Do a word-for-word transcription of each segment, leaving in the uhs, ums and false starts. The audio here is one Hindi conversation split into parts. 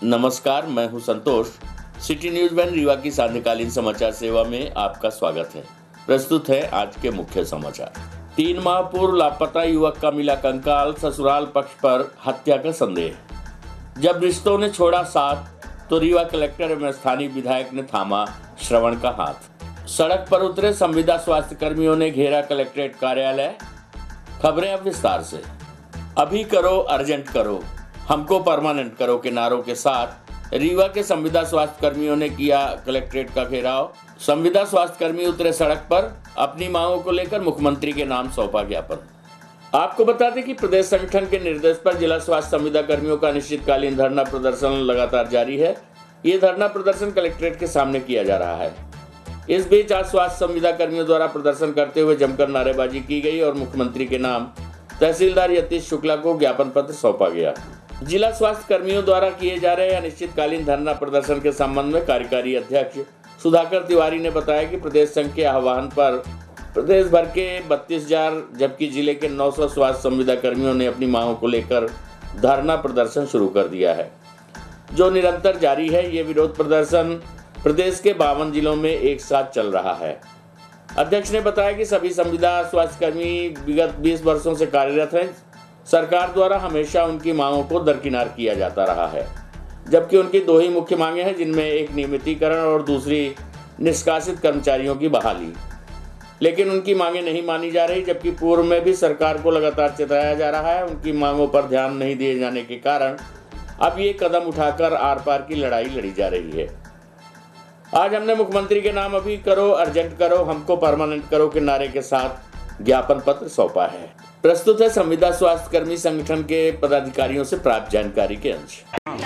नमस्कार, मैं हूं Santosh. City news one Rewa की सांध्यकालीन समाचार सेवा में आपका स्वागत है। प्रस्तुत है आज के मुख्य समाचार। तीन माह पूर्व लापता युवक का मिला कंकाल, ससुराल पक्ष पर हत्या का संदेह। जब रिश्तों ने छोड़ा साथ तो रीवा कलेक्टर एवं स्थानीय विधायक ने थामा श्रवण का हाथ। सड़क पर उतरे संविदा स्वास्थ्य कर्मियों ने घेरा कलेक्ट्रेट कार्यालय। खबरें अब विस्तार से। अभी करो, अर्जेंट करो, हमको परमानेंट करो के नारों के साथ रीवा के संविदा स्वास्थ्य कर्मियों ने किया कलेक्ट्रेट का घेराव। संविदा स्वास्थ्य कर्मी उतरे सड़क पर, अपनी मांगों को लेकर मुख्यमंत्री के नाम सौंपा ज्ञापन। आपको बता दें कि प्रदेश संगठन के निर्देश पर जिला स्वास्थ्य संविदा कर्मियों का अनिश्चितकालीन धरना प्रदर्शन लगातार जारी है। ये धरना प्रदर्शन कलेक्ट्रेट के सामने किया जा रहा है। इस बीच आज स्वास्थ्य संविदा कर्मियों द्वारा प्रदर्शन करते हुए जमकर नारेबाजी की गई और मुख्यमंत्री के नाम तहसीलदार यतीश शुक्ला को ज्ञापन पत्र सौंपा गया। जिला स्वास्थ्य कर्मियों द्वारा किए जा रहे अनिश्चितकालीन धरना प्रदर्शन के संबंध में कार्यकारी अध्यक्ष सुधाकर तिवारी ने बताया कि प्रदेश संघ के आह्वान पर प्रदेश भर के बत्तीस हजार जबकि जिले के नौ सौ स्वास्थ्य संविदा कर्मियों ने अपनी मांगों को लेकर धरना प्रदर्शन शुरू कर दिया है, जो निरंतर जारी है। ये विरोध प्रदर्शन प्रदेश के बावन जिलों में एक साथ चल रहा है। अध्यक्ष ने बताया कि सभी संविदा स्वास्थ्य कर्मी विगत बीस वर्षों से कार्यरत हैं। सरकार द्वारा हमेशा उनकी मांगों को दरकिनार किया जाता रहा है, जबकि उनकी दो ही मुख्य मांगे हैं, जिनमें एक नियमितीकरण और दूसरी निष्कासित कर्मचारियों की बहाली। लेकिन उनकी मांगे नहीं मानी जा रही, जबकि पूर्व में भी सरकार को लगातार चेताया जा रहा है। उनकी मांगों पर ध्यान नहीं दिए जाने के कारण अब ये कदम उठाकर आर पार की लड़ाई लड़ी जा रही है। आज हमने मुख्यमंत्री के नाम अभी करो, अर्जेंट करो, हमको परमानेंट करो के नारे के साथ ज्ञापन पत्र सौंपा है। प्रस्तुत है संविदा स्वास्थ्य कर्मी संगठन के पदाधिकारियों से प्राप्त जानकारी के अंश।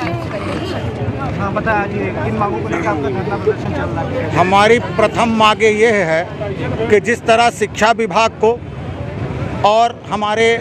हाँ, बताइए किन मांगों को लेकर आपका धरना प्रदर्शन चल रहा है? हमारी प्रथम मांग ये है कि जिस तरह शिक्षा विभाग को और हमारे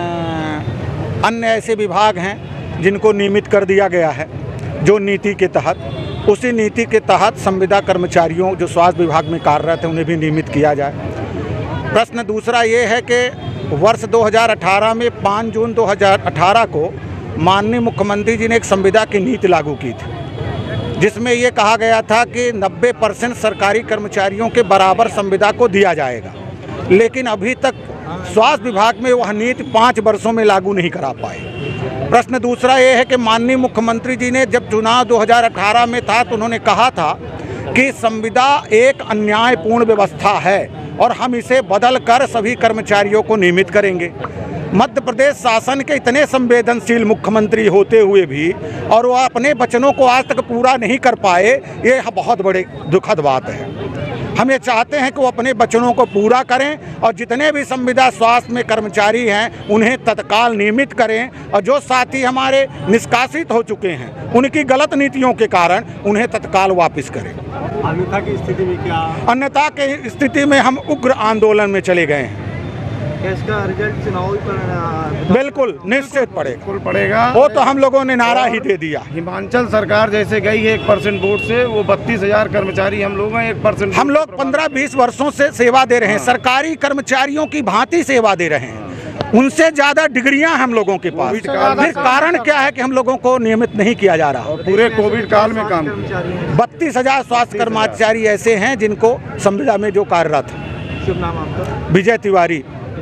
अन्य ऐसे विभाग हैं जिनको नियमित कर दिया गया है जो नीति के तहत, उसी नीति के तहत संविदा कर्मचारियों जो स्वास्थ्य विभाग में कार्यरत हैं उन्हें भी नियमित किया जाए। प्रश्न दूसरा ये है कि वर्ष दो हज़ार अठारह में पाँच जून दो हज़ार अठारह को माननीय मुख्यमंत्री जी ने एक संविदा की नीति लागू की थी, जिसमें ये कहा गया था कि नब्बे परसेंट सरकारी कर्मचारियों के बराबर संविदा को दिया जाएगा। लेकिन अभी तक स्वास्थ्य विभाग में वह नीति पाँच वर्षों में लागू नहीं करा पाए। प्रश्न दूसरा ये है कि माननीय मुख्यमंत्री जी ने जब चुनाव दो हज़ार अठारह में था तो उन्होंने कहा था कि संविदा एक अन्यायपूर्ण व्यवस्था है और हम इसे बदल कर सभी कर्मचारियों को नियमित करेंगे। मध्य प्रदेश शासन के इतने संवेदनशील मुख्यमंत्री होते हुए भी और वह अपने वचनों को आज तक पूरा नहीं कर पाए, ये बहुत बड़े दुखद बात है। हम ये चाहते हैं कि वो अपने वचनों को पूरा करें और जितने भी संविदा स्वास्थ्य में कर्मचारी हैं उन्हें तत्काल नियमित करें, और जो साथी हमारे निष्कासित हो चुके हैं उनकी गलत नीतियों के कारण उन्हें तत्काल वापस करें। अन्यथा की स्थिति में क्या? अन्यथा की स्थिति में हम उग्र आंदोलन में चले गए हैं। इसका रिजल्ट चुनाव पर बिल्कुल निश्चित पड़ेगा पड़ेगा वो तो हम लोगों ने नारा ही दे दिया। हिमाचल सरकार जैसे गई है एक परसेंट वोट से, वो बत्तीस हजार कर्मचारी हम लोग हैं एक परसेंट। हम लोग पंद्रह बीस वर्षों से सेवा दे रहे हैं, सरकारी कर्मचारियों की भांति सेवा दे रहे हैं, उनसे ज्यादा डिग्रियां हम लोगों के पास। फिर कारण क्या है कि हम लोगों को नियमित नहीं किया जा रहा? पूरे कोविड काल में काम बत्तीस हजार स्वास्थ्य कर्मचारी ऐसे हैं जिनको संविदा में जो कार्यरत है। शुभ नाम आपका? विजय तिवारी।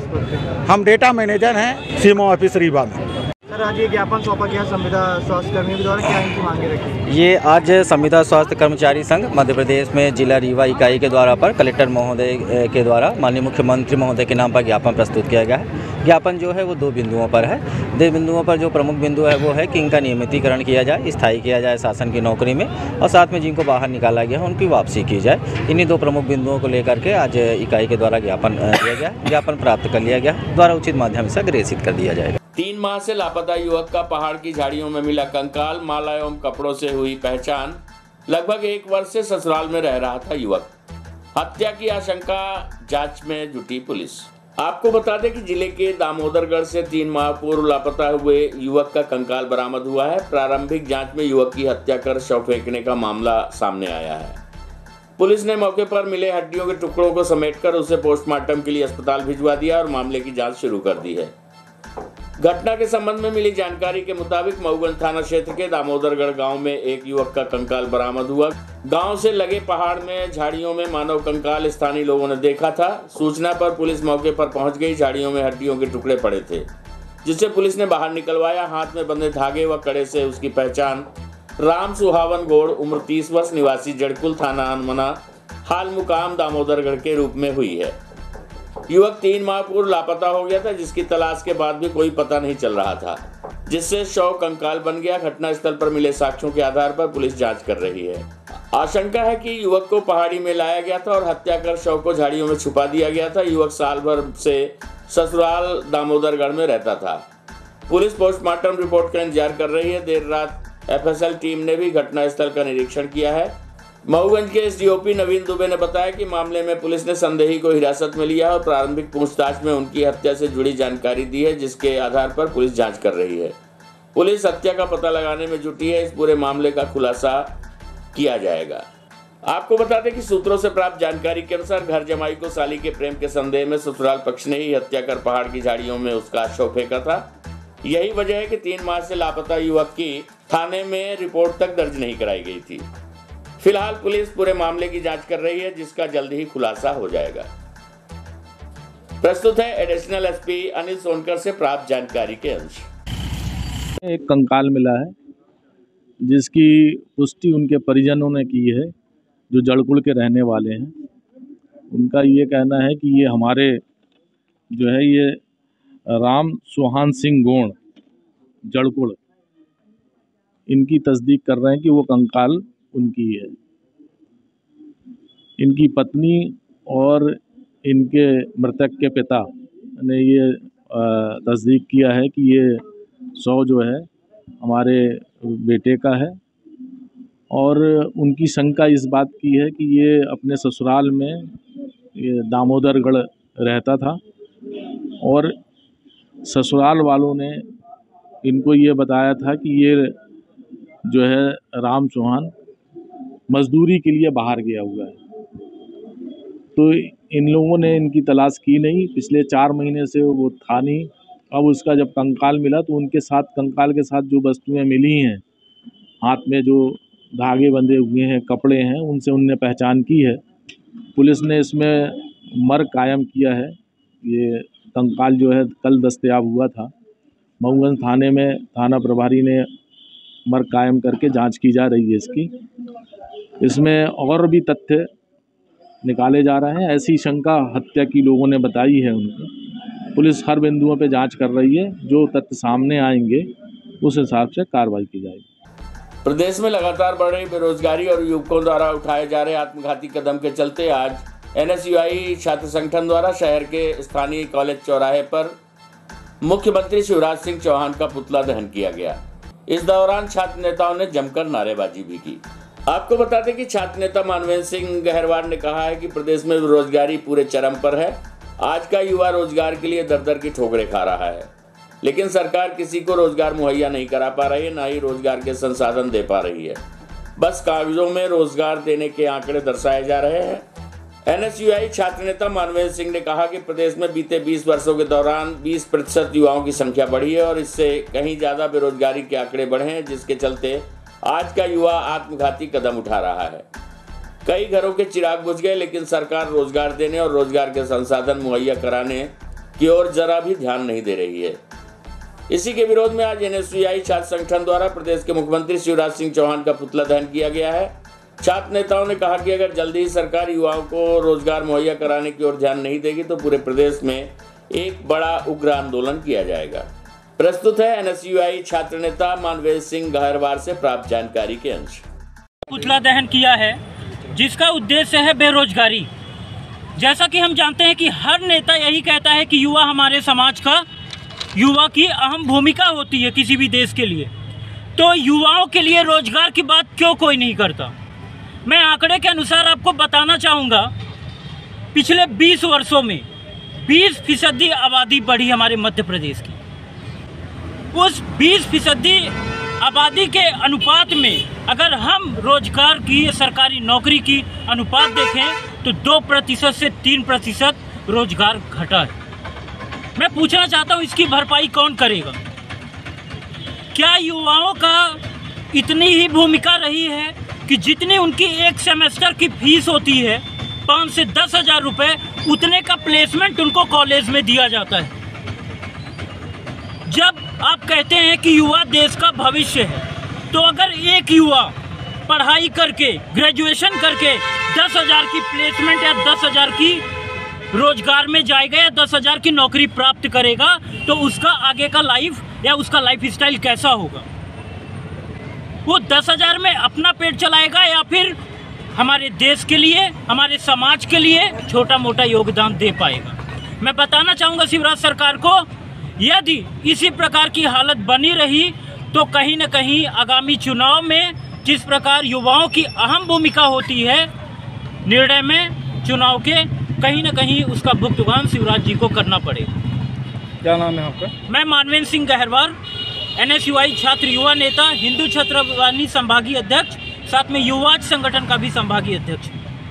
हम डेटा मैनेजर हैं सीएमओ ऑफिस रीवा में। सर, आज ये ज्ञापन सौंपा गया संविदा स्वास्थ्य कर्मियों के द्वारा, क्या इनकी मांगे रखी? ये आज संविदा स्वास्थ्य कर्मचारी संघ मध्य प्रदेश में जिला रीवा इकाई के द्वारा पर कलेक्टर महोदय के द्वारा माननीय मुख्यमंत्री महोदय के नाम पर ज्ञापन प्रस्तुत किया गया है। ज्ञापन जो है वो दो बिंदुओं पर है। दो बिंदुओं पर जो प्रमुख बिंदु है वो है कि इनका नियमितीकरण किया जाए, स्थायी किया जाए शासन की नौकरी में, और साथ में जिनको बाहर निकाला गया है उनकी वापसी की जाए। इन्हीं दो प्रमुख बिंदुओं को लेकर के आज इकाई के द्वारा ज्ञापन दिया गया। ज्ञापन प्राप्त कर लिया गया, द्वारा उचित माध्यम से अग्रेसित कर दिया जाएगा। तीन माह से लापता युवक का पहाड़ की झाड़ियों में मिला कंकाल, माला एवं कपड़ों से हुई पहचान। लगभग एक वर्ष से ससुराल में रह रहा था युवक। हत्या की आशंका, जांच में जुटी पुलिस। आपको बता दें कि जिले के दामोदरगढ़ से तीन माह पूर्व लापता हुए युवक का कंकाल बरामद हुआ है। प्रारंभिक जांच में युवक की हत्या कर शव फेंकने का मामला सामने आया है। पुलिस ने मौके पर मिले हड्डियों के टुकड़ों को समेटकर उसे पोस्टमार्टम के लिए अस्पताल भिजवा दिया और मामले की जांच शुरू कर दी है। घटना के संबंध में मिली जानकारी के मुताबिक मऊगंज थाना क्षेत्र के दामोदरगढ़ गांव में एक युवक का कंकाल बरामद हुआ। गांव से लगे पहाड़ में झाड़ियों में मानव कंकाल स्थानीय लोगों ने देखा था। सूचना पर पुलिस मौके पर पहुंच गई। झाड़ियों में हड्डियों के टुकड़े पड़े थे, जिसे पुलिस ने बाहर निकलवाया। हाथ में बंधे धागे व कड़े से उसकी पहचान राम सुहावन गौड़, उम्र तीस वर्ष, निवासी जड़कुल, थाना अनमना, हाल मुकाम दामोदरगढ़ के रूप में हुई है। युवक तीन माह पूर्व लापता हो गया था, जिसकी तलाश के बाद भी कोई पता नहीं चल रहा था, जिससे शव कंकाल बन गया। घटनास्थल पर मिले साक्ष्यों के आधार पर पुलिस जांच कर रही है। आशंका है कि युवक को पहाड़ी में लाया गया था और हत्या कर शव को झाड़ियों में छुपा दिया गया था। युवक साल भर से ससुराल दामोदरगढ़ में रहता था। पुलिस पोस्टमार्टम रिपोर्ट का इंतजार कर रही है। देर रात एफ एस एल टीम ने भी घटनास्थल का निरीक्षण किया है। मऊगंज के S D O P Naveen Dubey ने बताया कि मामले में पुलिस ने संदेही को हिरासत में लिया और प्रारंभिक पूछताछ में उनकी हत्या से जुड़ी जानकारी दी है, जिसके आधार पर पुलिस जांच कर रही है। पुलिस हत्या का पता लगाने में जुटी है। इस पूरे मामले का खुलासा किया जाएगा। आपको बता दें कि सूत्रों से प्राप्त जानकारी के अनुसार घर जमाई को साली के प्रेम के संदेह में ससुराल पक्ष ने ही हत्या कर पहाड़ की झाड़ियों में उसका शव फेंका था। यही वजह है कि तीन माह से लापता युवक की थाने में रिपोर्ट तक दर्ज नहीं कराई गई थी। फिलहाल पुलिस पूरे मामले की जांच कर रही है, जिसका जल्द ही खुलासा हो जाएगा। प्रस्तुत है additional S P Anil Sonkar से प्राप्त जानकारी के अंश। एक कंकाल मिला है, जिसकी पुष्टि उनके परिजनों ने की है, जो जड़कुल के रहने वाले हैं। उनका ये कहना है कि ये हमारे जो है ये राम सुहान सिंह गौड़ जड़कुल, इनकी तस्दीक कर रहे हैं कि वो कंकाल उनकी है। इनकी पत्नी और इनके मृतक के पिता ने ये तस्दीक किया है कि ये शव जो है हमारे बेटे का है, और उनकी शंका इस बात की है कि ये अपने ससुराल में ये दामोदरगढ़ रहता था और ससुराल वालों ने इनको ये बताया था कि ये जो है राम चौहान मजदूरी के लिए बाहर गया हुआ है। तो इन लोगों ने इनकी तलाश की नहीं, पिछले चार महीने से वो था नहीं। अब उसका जब कंकाल मिला तो उनके साथ कंकाल के साथ जो वस्तुएं मिली हैं, हाथ में जो धागे बंधे हुए हैं, कपड़े हैं, उनसे उनने पहचान की है। पुलिस ने इसमें मर्ग कायम किया है। ये कंकाल जो है कल दस्तयाब हुआ था। मऊगंज थाने में थाना प्रभारी ने मर्ग कायम करके जांच की जा रही है इसकी। इसमें और भी तथ्य निकाले जा रहे हैं। ऐसी शंका हत्या की लोगों ने बताई है उनको। पुलिस हर बिंदुओं पे जांच कर रही है। जो तथ्य सामने आएंगे उस हिसाब से कार्रवाई की जाएगी। प्रदेश में लगातार बढ़ रही बेरोजगारी और युवकों द्वारा उठाए जा रहे आत्मघाती कदम के चलते आज एन एस यू आई छात्र संगठन द्वारा शहर के स्थानीय कॉलेज चौराहे पर मुख्यमंत्री शिवराज सिंह चौहान का पुतला दहन किया गया। इस दौरान छात्र नेताओं ने जमकर नारेबाजी भी की। आपको बता दें कि छात्र नेता मानवेंद्र सिंह गहरवार ने कहा है कि प्रदेश में बेरोजगारी पूरे चरम पर है। आज का युवा रोजगार के लिए दर दर की ठोकरें खा रहा है, लेकिन सरकार किसी को रोजगार मुहैया नहीं करा पा रही है, ना ही रोजगार के संसाधन दे पा रही है। बस कागजों में रोजगार देने के आंकड़े दर्शाए जा रहे हैं। एन एस यू आई छात्र नेता मानवेंद्र सिंह ने कहा कि प्रदेश में बीते बीस वर्षों के दौरान बीस प्रतिशत युवाओं की संख्या बढ़ी है और इससे कहीं ज्यादा बेरोजगारी के आंकड़े बढ़े हैं, जिसके चलते आज का युवा आत्मघाती कदम उठा रहा है। कई घरों के चिराग बुझ गए, लेकिन सरकार रोजगार देने और रोजगार के संसाधन मुहैया कराने की ओर जरा भी ध्यान नहीं दे रही है। इसी के विरोध में आज एन एस यू आई छात्र संगठन द्वारा प्रदेश के मुख्यमंत्री शिवराज सिंह चौहान का पुतला दहन किया गया है। छात्र नेताओं ने कहा कि अगर जल्दी ही सरकार युवाओं को रोजगार मुहैया कराने की ओर ध्यान नहीं देगी तो पूरे प्रदेश में एक बड़ा उग्र आंदोलन किया जाएगा। प्रस्तुत है एन एस यू आई छात्र नेता मानवेंद्र सिंह गहरवार से प्राप्त जानकारी के अंश। पुतला दहन किया है, जिसका उद्देश्य है बेरोजगारी। जैसा कि हम जानते हैं कि हर नेता यही कहता है कि युवा हमारे समाज का, युवा की अहम भूमिका होती है किसी भी देश के लिए। तो युवाओं के लिए रोजगार की बात क्यों कोई नहीं करता? मैं आंकड़े के अनुसार आपको बताना चाहूँगा, पिछले बीस वर्षों में बीस फीसदी आबादी बढ़ी हमारे मध्य प्रदेश की। उस बीस फीसदी आबादी के अनुपात में अगर हम रोजगार की, सरकारी नौकरी की अनुपात देखें तो दो प्रतिशत से तीन प्रतिशत रोजगार घटा है। मैं पूछना चाहता हूँ इसकी भरपाई कौन करेगा? क्या युवाओं का इतनी ही भूमिका रही है कि जितनी उनकी एक सेमेस्टर की फीस होती है पाँच से दस हजार रुपये, उतने का प्लेसमेंट उनको कॉलेज में दिया जाता है? जब आप कहते हैं कि युवा देश का भविष्य है, तो अगर एक युवा पढ़ाई करके ग्रेजुएशन करके दस हजार की प्लेसमेंट या दस हजार की रोजगार में जाएगा या दस हजार की नौकरी प्राप्त करेगा, तो उसका आगे का लाइफ या उसका लाइफ स्टाइल कैसा होगा? वो दस हजार में अपना पेट चलाएगा या फिर हमारे देश के लिए, हमारे समाज के लिए छोटा मोटा योगदान दे पाएगा? मैं बताना चाहूँगा शिवराज सरकार को, यदि इसी प्रकार की हालत बनी रही तो कहीं न कहीं आगामी चुनाव में जिस प्रकार युवाओं की अहम भूमिका होती है निर्णय में चुनाव के, कहीं न कहीं उसका भुगतान शिवराज जी को करना पड़ेगा। क्या नाम है आपका? मैं Manvendra Singh Gaharwar, N S U I छात्र युवा नेता, हिंदू छत्रवानी संभागीय अध्यक्ष, साथ में युवा संगठन का भी संभागीय अध्यक्ष।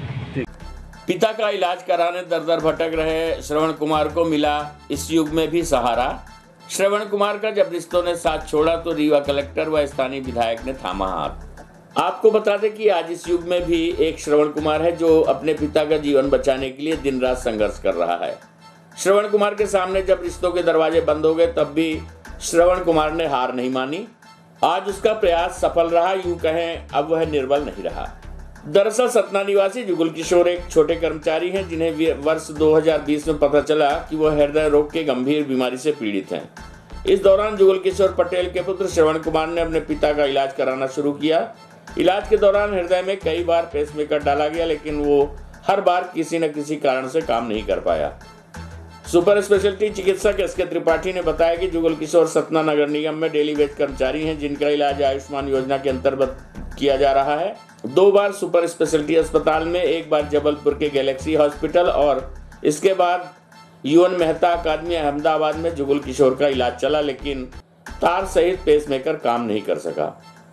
पिता का इलाज कराने दर दर भटक रहे श्रवण कुमार को मिला इस युग में भी सहारा। श्रवण कुमार का जब रिश्तों ने साथ छोड़ा तो रीवा कलेक्टर व स्थानीय विधायक ने थामा हाथ। आपको बता दें कि आज इस युग में भी एक श्रवण कुमार है जो अपने पिता का जीवन बचाने के लिए दिन रात संघर्ष कर रहा है। श्रवण कुमार के सामने जब रिश्तों के दरवाजे बंद हो गए तब भी श्रवण कुमार ने हार नहीं मानी। आज उसका प्रयास सफल रहा, यूं कहें अब वह निर्बल नहीं रहा। दरअसल सतना निवासी जुगल किशोर एक छोटे कर्मचारी हैं जिन्हें वर्ष दो हज़ार बीस में पता चला कि वह हृदय रोग के गंभीर बीमारी से पीड़ित हैं। इस दौरान जुगल किशोर पटेल के पुत्र श्रवण कुमार ने अपने पिता का इलाज कराना शुरू किया। इलाज के दौरान हृदय में कई बार पेसमेकर डाला गया, लेकिन वो हर बार किसी न किसी कारण से काम नहीं कर पाया। सुपर स्पेशलिटी चिकित्सक एस के त्रिपाठी ने बताया कि जुगल किशोर सतना नगर निगम में डेली वेज कर्मचारी हैं जिनका इलाज आयुष्मान योजना के अंतर्गत किया जा रहा है। दो बार सुपर स्पेशलिटी अस्पताल में, एक बार जबलपुर के गैलेक्सी हॉस्पिटल और इसके बाद यूएन मेहता अकादमी अहमदाबाद में जुगल किशोर का इलाज चला, लेकिन तार सहित पेसमेकर काम नहीं कर सका।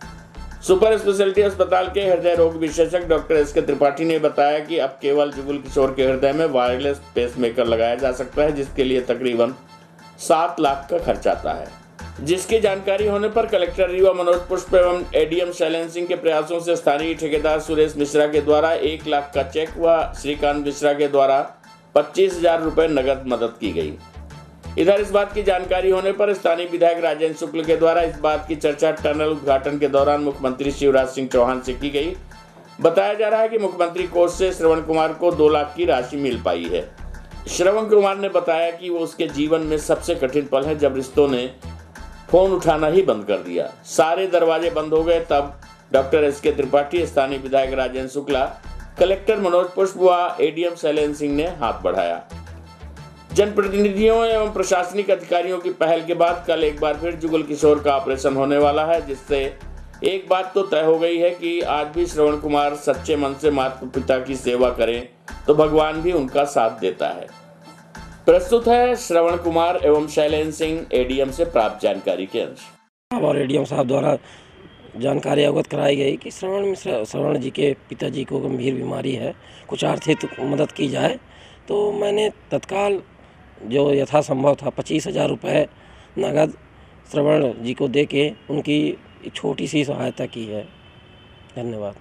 सुपर स्पेशलिटी अस्पताल के हृदय रोग विशेषज्ञ डॉक्टर एस के त्रिपाठी ने बताया कि अब केवल जुगल किशोर के हृदय में वायरलेस पेसमेकर लगाया जा सकता है, जिसके लिए तकरीबन सात लाख का खर्च आता है। जिसकी जानकारी होने पर कलेक्टर रीवा मनोज पुष्प एवं एडीएम शैलेंद्र सिंह के प्रयासों से स्थानीय ठेकेदार सुरेश मिश्रा के द्वारा एक लाख का चेक व श्रीकांत मिश्रा के द्वारा पच्चीस हजार रुपए नगद मदद की गई। इधर इस बात की जानकारी होने पर स्थानीय विधायक राजेंद्र शुक्ल के द्वारा इस बात की चर्चा टनल उद्घाटन के दौरान मुख्यमंत्री शिवराज सिंह चौहान से की गई। बताया जा रहा है कि मुख्यमंत्री कोष से श्रवण कुमार को दो लाख की राशि मिल पाई है। श्रवण कुमार ने बताया कि वो उसके जीवन में सबसे कठिन पल है जब रिश्तों ने फोन उठाना ही बंद कर दिया। सारे दरवाजे बंद हो गए, तब डॉक्टर एस के त्रिपाठी, स्थानीय विधायक राजेंद्र शुक्ला, कलेक्टर मनोज पुष्प व एडीएम शैलेंद्र सिंह ने हाथ बढ़ाया। जनप्रतिनिधियों एवं प्रशासनिक अधिकारियों की पहल के बाद कल एक बार फिर जुगल किशोर का ऑपरेशन होने वाला है, जिससे एक बात तो तय हो गई है कि आज भी श्रवण कुमार सच्चे मन से माता पिता की सेवा करें तो भगवान भी उनका साथ देता है। प्रस्तुत है श्रवण कुमार एवं शैलेंद्र सिंह एडीएम से प्राप्त जानकारी के अंश। और एडीएम साहब द्वारा जानकारी अवगत कराई गई कि श्रवण मिश्रा श्रवण जी के पिताजी को गंभीर बीमारी है, कुछ आर्थिक मदद की जाए। तो मैंने तत्काल जो यथासंभव था पच्चीस हजार रुपये नगद श्रवण जी को दे के उनकी छोटी सी सहायता की है। धन्यवाद।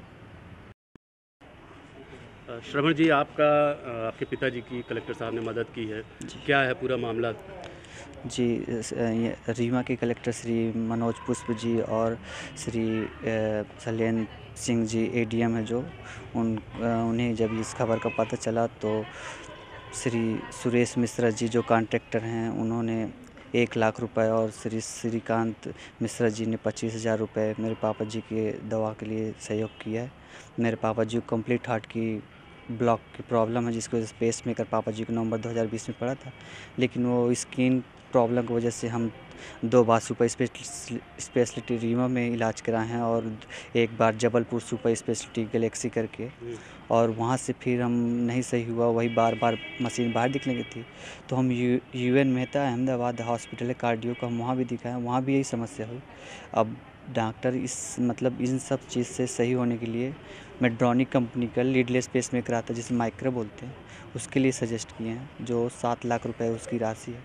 श्रवण जी, आपका आपके पिताजी की कलेक्टर साहब ने मदद की है, क्या है पूरा मामला? जी, रीवा के कलेक्टर श्री मनोज पुष्प जी और श्री शैलेंद्र सिंह जी एडीएम है जो उन उन्हें जब इस खबर का पता चला तो श्री सुरेश मिश्रा जी जो कॉन्ट्रैक्टर हैं उन्होंने एक लाख रुपए और श्री श्रीकांत मिश्रा जी ने पच्चीस हज़ार रुपये मेरे पापा जी के दवा के लिए सहयोग किया है। मेरे पापा जी को कंप्लीट हार्ट की ब्लॉक की प्रॉब्लम है, जिसकी वजह से पेस मेकर पापा जी को नवंबर दो हज़ार बीस में पड़ा था, लेकिन वो स्किन प्रॉब्लम की वजह से हम दो बार सुपर स्पेशलिटी रीवा में इलाज कराए हैं और एक बार जबलपुर सुपर स्पेशलिटी गैलेक्सी करके, और वहाँ से फिर हम नहीं सही हुआ, वही बार बार मशीन बाहर दिखने की थी तो हम U U N Mehta Ahmedabad hospital है कार्डियो का, हम वहाँ भी दिखाए, वहाँ भी यही समस्या हुई। अब डॉक्टर इस मतलब इन सब चीज़ से सही होने के लिए मेड्रोनिक कंपनी का लीडलेस पेस मेकर आता है जिसे माइक्रो बोलते हैं, उसके लिए सजेस्ट किए हैं, जो सात लाख रुपए उसकी राशि है।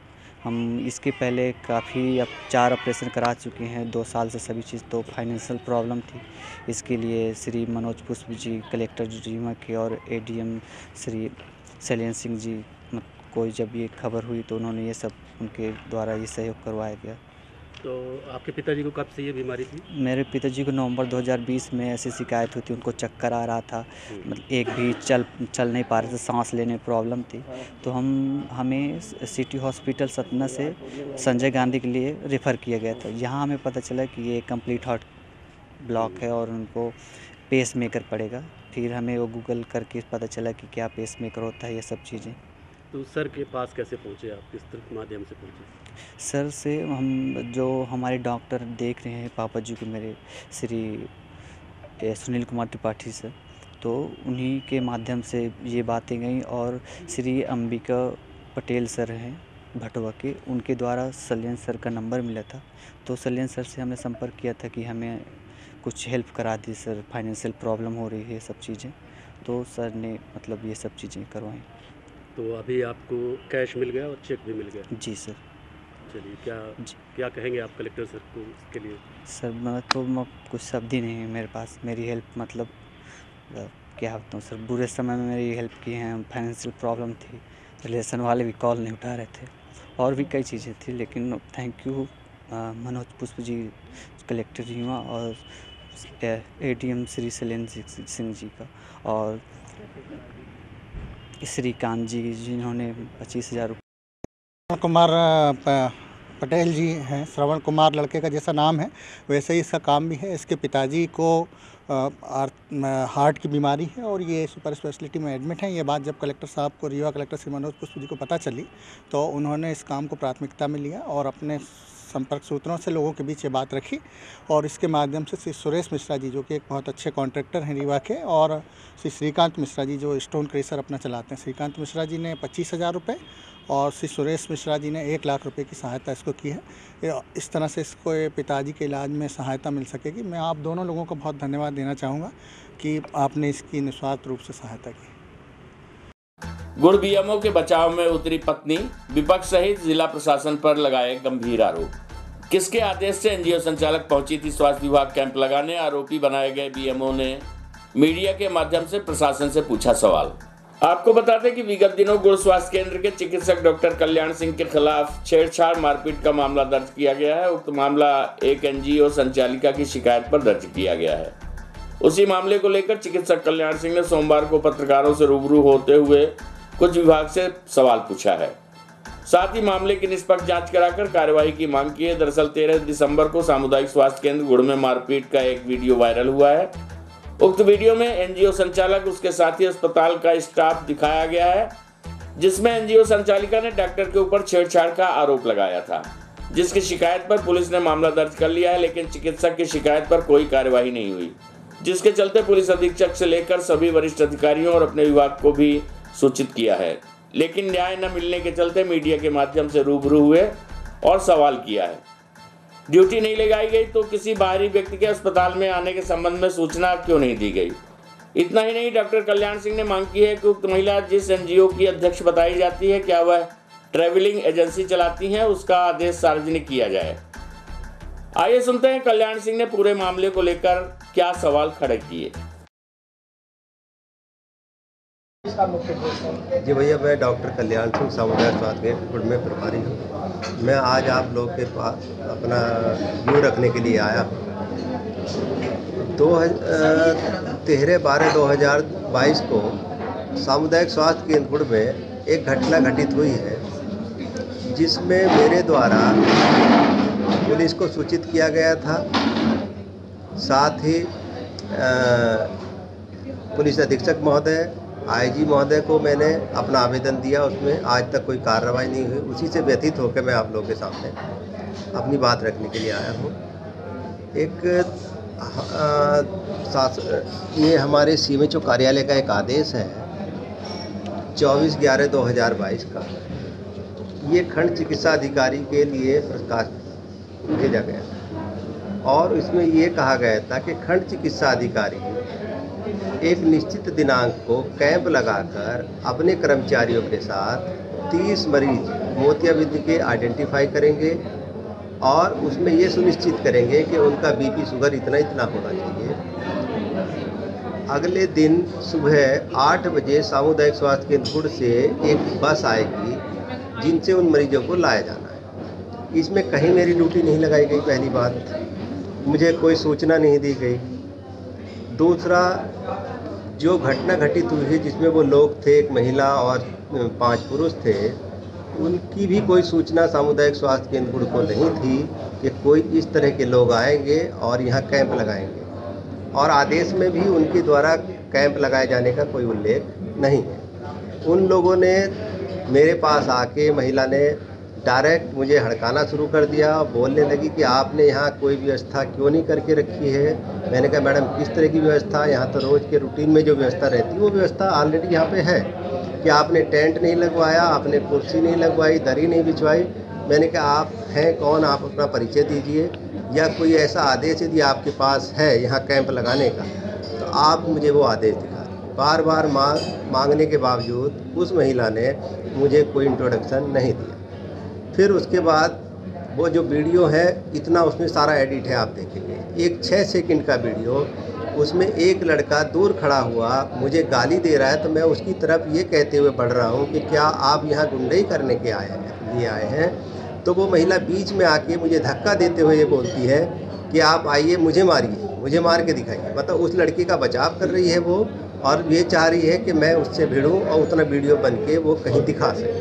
हम इसके पहले काफ़ी अब चार ऑपरेशन करा चुके हैं दो साल से सभी चीज़, तो फाइनेंशियल प्रॉब्लम थी। इसके लिए श्री मनोज पुष्प जी कलेक्टर रीवा के और एडीएम श्री शैलेंद्र सिंह जी को जब ये खबर हुई तो उन्होंने ये सब उनके द्वारा ये सहयोग करवाया गया। तो आपके पिताजी को कब से ये बीमारी थी? मेरे पिताजी को नवंबर दो हज़ार बीस में ऐसी शिकायत हुई थी, उनको चक्कर आ रहा था, मतलब एक भी चल चल नहीं पा रहे थे, सांस लेने में प्रॉब्लम थी। तो हम हमें सिटी हॉस्पिटल सतना से संजय गांधी के लिए रेफ़र किया गया था। यहाँ हमें पता चला कि ये कंप्लीट हार्ट ब्लॉक है और उनको पेस मेकर पड़ेगा। फिर हमें वो गूगल करके पता चला कि क्या पेस मेकर होता है, ये सब चीज़ें। तो सर के पास कैसे पहुँचे आप, किस तरह माध्यम से पहुँचे? सर से हम जो हमारे डॉक्टर देख रहे हैं पापा जी को, मेरे श्री सुनील कुमार त्रिपाठी सर, तो उन्हीं के माध्यम से ये बातें गई और श्री अंबिका पटेल सर हैं भटवा के, उनके द्वारा शैलेंद्र सर का नंबर मिला था। तो शैलेंद्र सर से हमने संपर्क किया था कि हमें कुछ हेल्प करा दी सर, फाइनेंशियल प्रॉब्लम हो रही है सब चीज़ें, तो सर ने मतलब ये सब चीज़ें करवाई। तो अभी आपको कैश मिल गया और चेक भी मिल गया? जी सर। चलिए, क्या क्या कहेंगे आप कलेक्टर सर को इसके लिए? सर मैं तो मैं कुछ शब्द ही नहीं है मेरे पास, मेरी हेल्प मतलब क्या बताऊँ सर, बुरे समय में मेरी हेल्प की हैं। फाइनेंशियल प्रॉब्लम थी, रिलेशन वाले भी कॉल नहीं उठा रहे थे और भी कई चीज़ें थी, लेकिन thank you Manoj Pushp ji collector Rewa और एडीएम श्री शैलेंद्र सिंह जी का और श्रीकांत जी जिन्होंने पच्चीस हज़ार रुपये। कुमार पटेल जी हैं, श्रवण कुमार लड़के का जैसा नाम है वैसे ही इसका काम भी है। इसके पिताजी को हार्ट की बीमारी है और ये सुपर स्पेशलिटी में एडमिट हैं। ये बात जब कलेक्टर साहब को, रीवा कलेक्टर श्री मनोज पुष्प जी को पता चली तो उन्होंने इस काम को प्राथमिकता में लिया और अपने संपर्क सूत्रों से लोगों के बीच ये बात रखी और इसके माध्यम से श्री सुरेश मिश्रा जी जो कि एक बहुत अच्छे कॉन्ट्रैक्टर हैं रीवा के, और श्री श्रीकांत मिश्रा जी जो स्टोन क्रेशर अपना चलाते हैं, श्रीकांत मिश्रा जी ने पच्चीस हज़ार रुपये और श्री सुरेश मिश्रा जी ने एक लाख रुपए की सहायता इसको की है। इस तरह से इसको पिताजी के इलाज में सहायता मिल सकेगी। मैं आप दोनों लोगों को बहुत धन्यवाद देना चाहूँगा कि आपने इसकी निस्वार्थ रूप से सहायता की। गुड़ बीएमओ के बचाव में उतरी पत्नी, विपक्ष सहित जिला प्रशासन पर लगाए गंभीर आरोप। किसके आदेश से एनजीओ संचालक पहुंची थी स्वास्थ्य विभाग कैंप लगाने? आरोपी बनाए गए बीएमओ ने मीडिया के माध्यम से प्रशासन से पूछा सवाल। आपको बता दें कि विगत दिनों गुड़ स्वास्थ्य केंद्र के चिकित्सक डॉक्टर कल्याण सिंह के खिलाफ छेड़छाड़ मारपीट का मामला दर्ज किया गया है। उक्त मामला एक एनजीओ संचालिका की शिकायत पर दर्ज किया गया है। उसी मामले को लेकर चिकित्सक कल्याण सिंह ने सोमवार को पत्रकारों से रूबरू होते हुए कुछ विभाग से सवाल पूछा है। साथ ही मामले की निष्पक्ष जांच कराकर कार्यवाही की मांग की है। दरअसल तेरह दिसंबर को सामुदायिक स्वास्थ्य केंद्र गुड़ में मारपीट का एक वीडियो वायरल हुआ है। उक्त वीडियो में एनजीओ संचालक, उसके साथी अस्पताल का स्टाफ दिखाया गया है, जिसमें एनजीओ संचालिका ने डॉक्टर के ऊपर छेड़छाड़ का आरोप लगाया था, जिसकी शिकायत पर पुलिस ने मामला दर्ज कर लिया है। लेकिन चिकित्सक की शिकायत पर कोई कार्यवाही नहीं हुई, जिसके चलते पुलिस अधीक्षक से लेकर सभी वरिष्ठ अधिकारियों और अपने विभाग को भी सूचित किया है। लेकिन न्याय न मिलने के चलते मीडिया के माध्यम से रूबरू हुए और सवाल किया है। ड्यूटी नहीं लगाई गई तो किसी बाहरी व्यक्ति के अस्पताल में आने के संबंध में सूचना क्यों नहीं दी गई? इतना ही नहीं, डॉक्टर कल्याण सिंह ने मांग की है कि उक्त महिला जिस एनजीओ की अध्यक्ष बताई जाती है, क्या वह ट्रैवलिंग एजेंसी चलाती हैं, उसका आदेश सार्वजनिक किया जाए। आइए सुनते हैं कल्याण सिंह ने पूरे मामले को लेकर क्या सवाल खड़े किए। जी भैया, मैं डॉक्टर कल्याण सिंह सामुदायिक स्वास्थ्य केंद्र गुड़ में प्रभारी हूँ। मैं आज आप लोग के पास अपना व्यू रखने के लिए आया हूँ। दो तेरह बारह दो हज़ार बाईस को सामुदायिक स्वास्थ्य केंद्र गुड़ में एक घटना घटित हुई है, जिसमें मेरे द्वारा पुलिस को सूचित किया गया था। साथ ही पुलिस अधीक्षक महोदय, आईजी महोदय को मैंने अपना आवेदन दिया, उसमें आज तक कोई कार्रवाई नहीं हुई। उसी से व्यथित होकर मैं आप लोगों के सामने अपनी बात रखने के लिए आया हूँ। एक सास ये हमारे सीएमएचओ कार्यालय का एक आदेश है चौबीस ग्यारह दो हज़ार बाईस का। ये खंड चिकित्सा अधिकारी के लिए प्रकाश भेजा गया और इसमें ये कहा गया था कि खंड चिकित्सा अधिकारी एक निश्चित दिनांक को कैंप लगाकर अपने कर्मचारियों के साथ तीस मरीज मोतियाबिंद के आइडेंटिफाई करेंगे और उसमें ये सुनिश्चित करेंगे कि उनका बीपी शुगर इतना इतना होना चाहिए। अगले दिन सुबह आठ बजे सामुदायिक स्वास्थ्य केंद्र गुड़ से एक बस आएगी जिनसे उन मरीजों को लाया जाना है। इसमें कहीं मेरी ड्यूटी नहीं लगाई गई, पहली बात, मुझे कोई सूचना नहीं दी गई। दूसरा, जो घटना घटित हुई है जिसमें वो लोग थे, एक महिला और पांच पुरुष थे, उनकी भी कोई सूचना सामुदायिक स्वास्थ्य केंद्र गुड़ को नहीं थी कि कोई इस तरह के लोग आएंगे और यहाँ कैंप लगाएंगे, और आदेश में भी उनके द्वारा कैंप लगाए जाने का कोई उल्लेख नहीं है। उन लोगों ने मेरे पास आके, महिला ने डायरेक्ट मुझे हड़काना शुरू कर दिया, बोलने लगी कि आपने यहाँ कोई व्यवस्था क्यों नहीं करके रखी है। मैंने कहा मैडम किस तरह की व्यवस्था, यहाँ तो रोज़ के रूटीन में जो व्यवस्था रहती है वो व्यवस्था ऑलरेडी यहाँ पे है कि आपने टेंट नहीं लगवाया, आपने कुर्सी नहीं लगवाई, दरी नहीं बिछवाई। मैंने कहा आप हैं कौन, आप अपना परिचय दीजिए, या कोई ऐसा आदेश यदि आपके पास है यहाँ कैंप लगाने का तो आप मुझे वो आदेश दिखा। बार बार मांग मांगने के बावजूद उस महिला ने मुझे कोई इंट्रोडक्शन नहीं दिया। फिर उसके बाद वो जो वीडियो है, इतना उसमें सारा एडिट है, आप देखेंगे एक छः सेकंड का वीडियो, उसमें एक लड़का दूर खड़ा हुआ मुझे गाली दे रहा है, तो मैं उसकी तरफ ये कहते हुए बढ़ रहा हूँ कि क्या आप यहाँ गुंडई करने के आए हैं लिए आए हैं। तो वो महिला बीच में आके मुझे धक्का देते हुए ये बोलती है कि आप आइए मुझे मारिए, मुझे मार के दिखाइए। मतलब उस लड़के का बचाव कर रही है वो, और ये चाह रही है कि मैं उससे भिड़ूँ और उतना वीडियो बन के वो कहीं दिखा सके।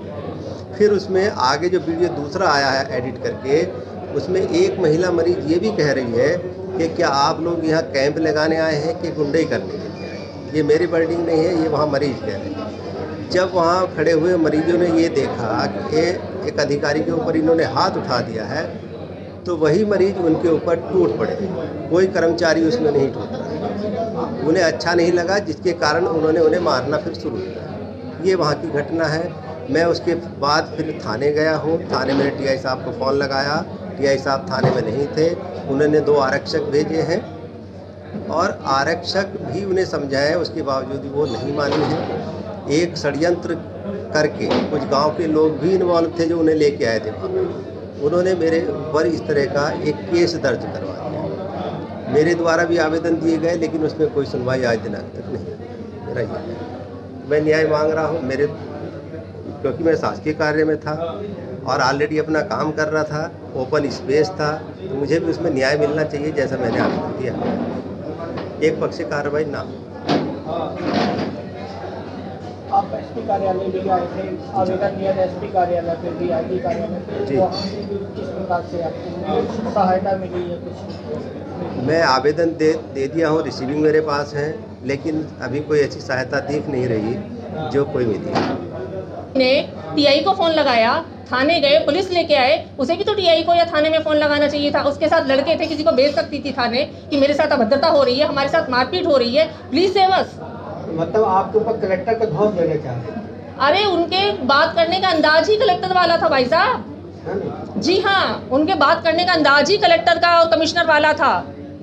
फिर उसमें आगे जो वीडियो दूसरा आया है एडिट करके, उसमें एक महिला मरीज ये भी कह रही है कि क्या आप लोग यहाँ कैंप लगाने आए हैं कि गुंडई करने के लिए आए हैं। ये मेरी वर्डिंग नहीं है, ये वहाँ मरीज कह रहे हैं। जब वहाँ खड़े हुए मरीजों ने ये देखा कि एक अधिकारी के ऊपर इन्होंने हाथ उठा दिया है, तो वही मरीज उनके ऊपर टूट पड़े। कोई कर्मचारी उसमें नहीं टूट रहा, उन्हें अच्छा नहीं लगा, जिसके कारण उन्होंने उन्हें मारना फिर शुरू किया। ये वहाँ की घटना है। मैं उसके बाद फिर थाने गया हूँ। थाने में टीआई साहब को फ़ोन लगाया, टीआई साहब थाने में नहीं थे। उन्होंने दो आरक्षक भेजे हैं और आरक्षक भी उन्हें समझाए, उसके बावजूद भी वो नहीं मानी है। एक षड्यंत्र करके कुछ गांव के लोग भी इन्वॉल्व थे जो उन्हें लेके आए थे। उन्होंने मेरे ऊपर इस तरह का एक केस दर्ज करवा दिया। मेरे द्वारा भी आवेदन दिए गए, लेकिन उसमें कोई सुनवाई आज दिनांक तक नहीं। मेरा ये है, मैं न्याय मांग रहा हूँ। मेरे क्योंकि मैं शासकीय कार्य में था और ऑलरेडी अपना काम कर रहा था, ओपन स्पेस था, तो मुझे भी उसमें न्याय मिलना चाहिए जैसा मैंने आवेदन दिया। एक पक्षीय कार्रवाई ना। आप एसपी कार्यालय भी आए थे, आवेदन दिया था एसपी कार्यालय फिर भी आईजी कार्यालय जी, किस प्रकार से आपको सहायता मिली है कुछ? मैं आवेदन दे दे दिया हूँ, रिसीविंग मेरे पास है, लेकिन अभी कोई ऐसी सहायता दिख नहीं रही जो कोई मिली है। ने टीआई को फोन लगाया, थाने गए, पुलिस लेके आए, उसे भी तो टीआई को या थाने में फोन लगाना चाहिए था। उसके साथ लड़के थे, किसी को भेज सकती थी थाने कि मेरे साथ अभद्रता हो रही है, हमारे साथ मारपीट हो रही है, प्लीज सेव अस। मतलब आपके ऊपर कलेक्टर का धौंस देना चाह रहे हैं? अरे उनके बात करने का अंदाज ही कलेक्टर वाला था भाई साहब। जी हाँ, उनके बात करने का अंदाज ही कलेक्टर का और कमिश्नर वाला था।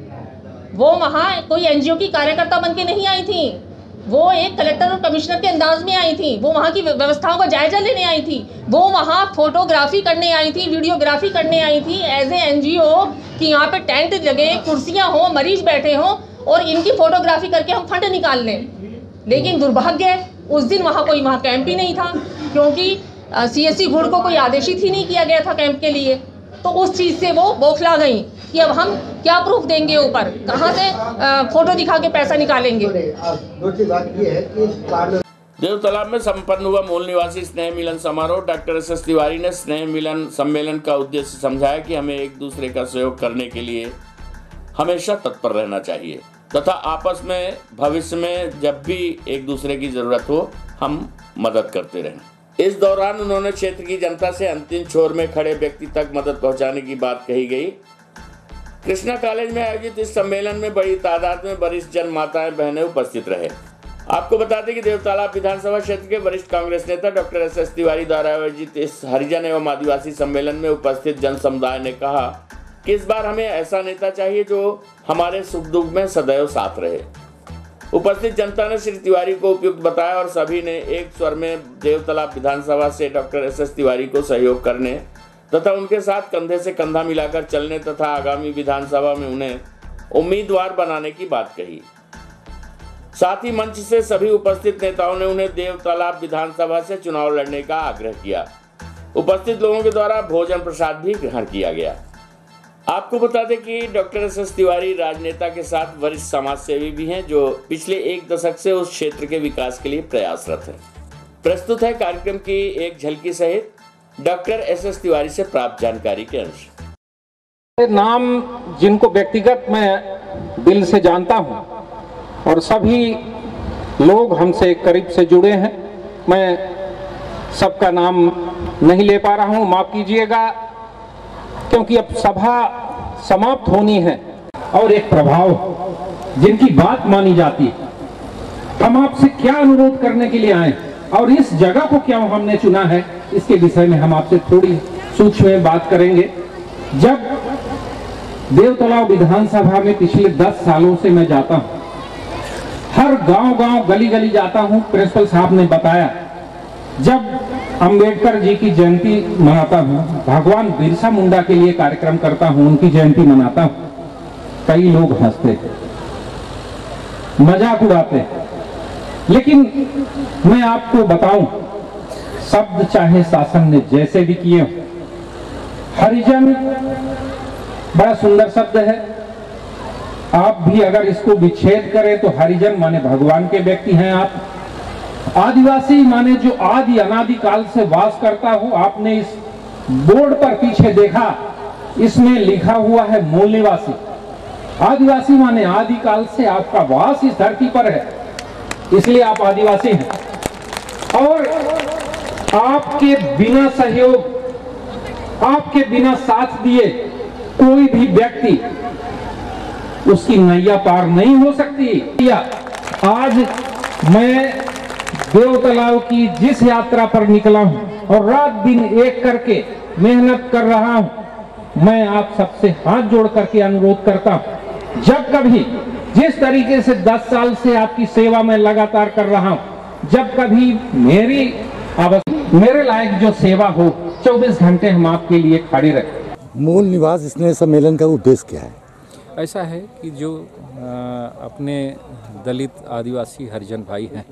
वो वहाँ कोई एनजीओ की कार्यकर्ता बन के नहीं आई थी, वो एक कलेक्टर और कमिश्नर के अंदाज में आई थी। वो वहाँ की व्यवस्थाओं का जायजा लेने आई थी, वो वहाँ फोटोग्राफी करने आई थी, वीडियोग्राफी करने आई थी एज ए एनजीओ कि यहाँ पे टेंट लगे, कुर्सियाँ हो, मरीज बैठे हों और इनकी फोटोग्राफी करके हम फंड निकाल लें। लेकिन दुर्भाग्य उस दिन वहाँ कोई वहाँ कैंप ही नहीं था, क्योंकि सीएससी गुड़ को कोई आदेशित ही नहीं किया गया था कैंप के लिए। तो उस चीज़ से वो बौखला गई कि अब हम क्या प्रूफ देंगे, ऊपर कहाँ से आ, फोटो दिखा के पैसा निकालेंगे। दूसरी बात ये है कि देव तालाब में संपन्न हुआ मूल निवासी स्नेह मिलन समारोह। डॉक्टर एस एस तिवारी ने स्नेह मिलन सम्मेलन का उद्देश्य समझाया कि हमें एक दूसरे का सहयोग करने के लिए हमेशा तत्पर रहना चाहिए तथा आपस में भविष्य में जब भी एक दूसरे की जरूरत हो हम मदद करते रहें। इस दौरान उन्होंने क्षेत्र की जनता से अंतिम छोर में खड़े व्यक्ति तक मदद पहुंचाने की बात कही गई। कृष्णा कॉलेज में आयोजित इस सम्मेलन में बड़ी तादाद में वरिष्ठ जन माताएं बहनें उपस्थित रहे। आपको बता दें कि देवतालाब विधानसभा क्षेत्र के वरिष्ठ कांग्रेस नेता डॉक्टर एस एस तिवारी द्वारा आयोजित इस हरिजन एवं आदिवासी सम्मेलन में उपस्थित जन समुदाय ने कहा कि इस बार हमें ऐसा नेता चाहिए जो हमारे सुख दुख में सदैव साथ रहे। उपस्थित जनता ने श्री तिवारी को उपयुक्त बताया और सभी ने एक स्वर में देवतालाब विधानसभा से डॉक्टर एस एस तिवारी को सहयोग करने तथा उनके साथ कंधे से कंधा मिलाकर चलने तथा आगामी विधानसभा में उन्हें उम्मीदवार बनाने की बात कही। साथ ही मंच से सभी उपस्थित नेताओं ने उन्हें देवतालाब विधानसभा से चुनाव लड़ने का आग्रह किया। उपस्थित लोगों के द्वारा भोजन प्रसाद भी ग्रहण किया गया। आपको बता दें कि डॉक्टर एस एस तिवारी राजनेता के साथ वरिष्ठ समाज सेवी भी हैं जो पिछले एक दशक से उस क्षेत्र के विकास के लिए प्रयासरत हैं। प्रस्तुत है कार्यक्रम की एक झलकी सहित डॉक्टर एस एस तिवारी से प्राप्त जानकारी के अंश। नाम जिनको व्यक्तिगत मैं दिल से जानता हूं और सभी लोग हमसे करीब से जुड़े हैं, मैं सबका नाम नहीं ले पा रहा हूं, माफ कीजिएगा, क्योंकि अब सभा समाप्त होनी है और एक प्रभाव जिनकी बात मानी जाती है। हम आपसे क्या अनुरोध करने के लिए आए और इस जगह को क्यों हमने चुना है, इसके विषय में हम आपसे थोड़ी सूक्ष्म बात करेंगे। जब देवतालाब विधानसभा में पिछले दस सालों से मैं जाता हूं, हर गांव गांव गली गली जाता हूं। प्रिंसिपल साहब ने बताया, जब अंबेडकर जी की जयंती मनाता हूं, भगवान बिरसा मुंडा के लिए कार्यक्रम करता हूं, उनकी जयंती मनाता हूं, कई लोग हंसते मजाक उड़ाते, लेकिन मैं आपको बताऊं, शब्द चाहे शासन ने जैसे भी किए, हरिजन बड़ा सुंदर शब्द है। आप भी अगर इसको विच्छेद करें तो हरिजन माने भगवान के व्यक्ति हैं आप। आदिवासी माने जो आदि अनादि काल से वास करता हो। आपने इस बोर्ड पर पीछे देखा, इसमें लिखा हुआ है मूल निवासी। आदिवासी माने आदि काल से आपका वास इस धरती पर है, इसलिए आप आदिवासी हैं। और आपके बिना सहयोग, आपके बिना साथ दिए कोई भी व्यक्ति, उसकी नैया पार नहीं हो सकती। आज मैं देवतालाब की जिस यात्रा पर निकला हूं और रात दिन एक करके मेहनत कर रहा हूं, मैं आप सबसे हाथ जोड़ करके अनुरोध करता हूं, जब कभी जिस तरीके से दस साल से आपकी सेवा में लगातार कर रहा हूं, जब कभी मेरी मेरे लायक जो सेवा हो, चौबीस घंटे हम आपके लिए खड़े रखें। मूल निवास स्नेह सम्मेलन का उद्देश्य क्या है? ऐसा है कि जो अपने दलित आदिवासी हरिजन भाई हैं,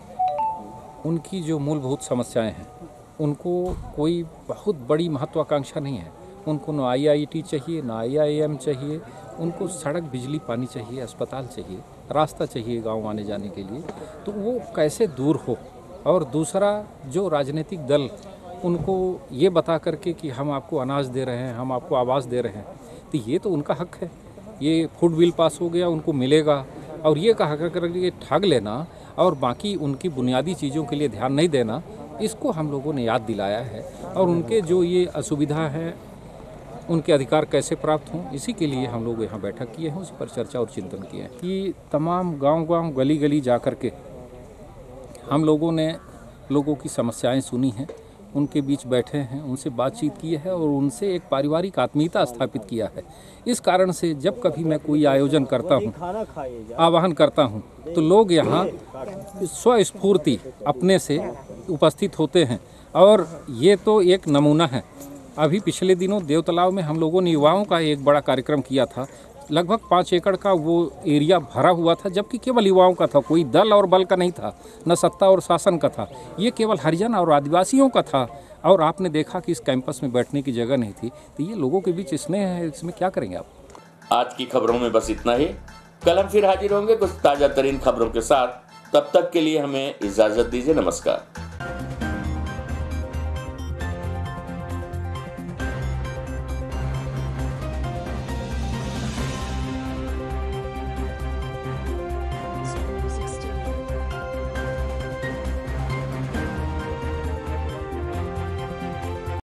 उनकी जो मूलभूत समस्याएं हैं, उनको कोई बहुत बड़ी महत्वाकांक्षा नहीं है। उनको ना आई आई टी चाहिए, ना आई आई एम चाहिए, उनको सड़क, बिजली, पानी चाहिए, अस्पताल चाहिए, रास्ता चाहिए गांव आने जाने के लिए। तो वो कैसे दूर हो। और दूसरा, जो राजनीतिक दल उनको ये बता करके कि हम आपको अनाज दे रहे हैं, हम आपको आवास दे रहे हैं, तो ये तो उनका हक है। ये फूड बिल पास हो गया, उनको मिलेगा, और ये कहा करके ठग लेना और बाकी उनकी बुनियादी चीज़ों के लिए ध्यान नहीं देना, इसको हम लोगों ने याद दिलाया है। और उनके जो ये असुविधा है, उनके अधिकार कैसे प्राप्त हों, इसी के लिए हम लोग यहाँ बैठक किए हैं, उसी पर चर्चा और चिंतन किए हैं कि तमाम गांव-गांव, गली-गली जा कर के हम लोगों ने लोगों की समस्याएं सुनी हैं, उनके बीच बैठे हैं, उनसे बातचीत की है और उनसे एक पारिवारिक आत्मीयता स्थापित किया है। इस कारण से जब कभी मैं कोई आयोजन करता हूँ, आह्वान करता हूँ, तो लोग यहाँ स्वस्फूर्ति अपने से उपस्थित होते हैं। और ये तो एक नमूना है। अभी पिछले दिनों देवतालाब में हम लोगों ने युवाओं का एक बड़ा कार्यक्रम किया था। लगभग पाँच एकड़ का वो एरिया भरा हुआ था, जबकि केवल युवाओं का था, कोई दल और बल का नहीं था, न सत्ता और शासन का था। ये केवल हरिजन और आदिवासियों का था। और आपने देखा कि इस कैंपस में बैठने की जगह नहीं थी। तो ये लोगों के बीच स्नेह है, इसमें क्या करेंगे आप। आज की खबरों में बस इतना ही। कल हम फिर हाजिर होंगे कुछ ताजा तरीन खबरों के साथ। तब तक के लिए हमें इजाजत दीजिए। नमस्कार।